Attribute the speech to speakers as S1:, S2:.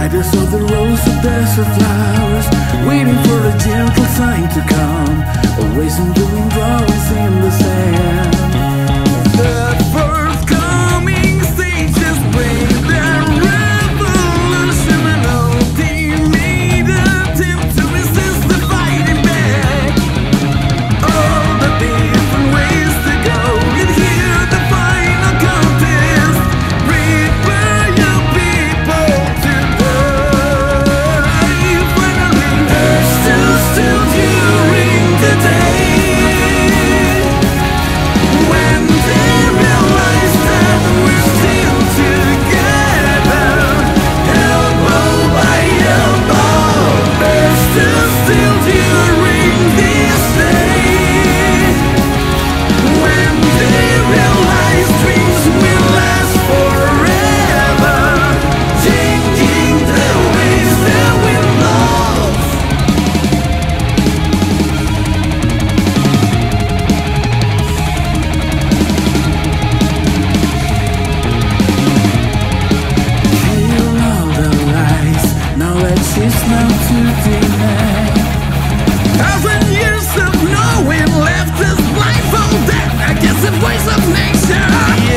S1: I just saw the rows of desert flowers, waiting for a gentle sign to come. Always I'm doing drawings in the sand. The first coming stages bring their revolution, and all they made attempt to resist the fighting back. All the different ways to go, and here the final contest. Prepare your people to die. Finally, Earth stood still during the day, when they realized that we're still together, elbow by elbow. Earth stood still during this day, when they realized dreams will last forever, changing the ways that we love. Hear all the lies, knowledge is not to deny. 1,000 years of knowing left us blindfolded against the voice of nature.